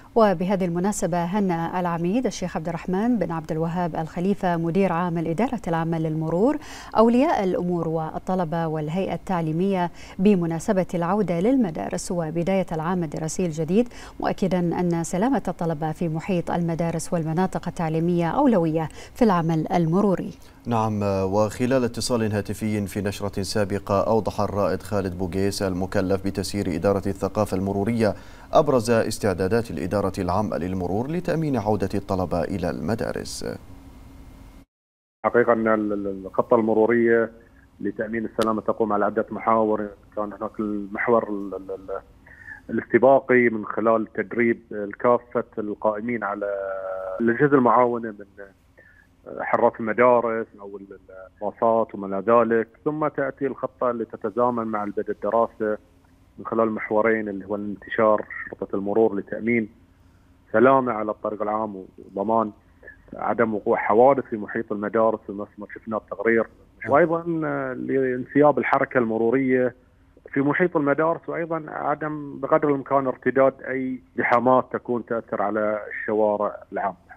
وبهذه المناسبة هنأ العميد الشيخ عبد الرحمن بن عبد الوهاب الخليفة مدير عام الإدارة العامة للمرور أولياء الأمور والطلبة والهيئة التعليمية بمناسبة العودة للمدارس وبداية العام الدراسي الجديد، مؤكدا أن سلامة الطلبة في محيط المدارس والمناطق التعليمية أولوية في العمل المروري. نعم، وخلال اتصال هاتفي في نشرة سابقة أوضح الرائد خالد بوغيس المكلف بتسيير إدارة الثقافة المرورية أبرز استعدادات الإدارة العامة للمرور لتأمين عودة الطلبة إلى المدارس. حقيقة أن الخطة المرورية لتأمين السلامة تقوم على عدة محاور. كان هناك المحور الاستباقي من خلال تدريب كافة القائمين على الأجهزة المعاونة من حراس المدارس أو الباصات وما ذلك، ثم تأتي الخطة اللي تتزامن مع بدء الدراسة من خلال المحورين اللي هو الانتشار شرطة المرور لتأمين سلامة على الطريق العام وضمان عدم وقوع حوادث في محيط المدارس مثل ما شفنا التقرير، وأيضا لانسياب الحركة المرورية في محيط المدارس، وأيضا عدم بقدر الإمكان ارتداد أي زحامات تكون تأثر على الشوارع العامة.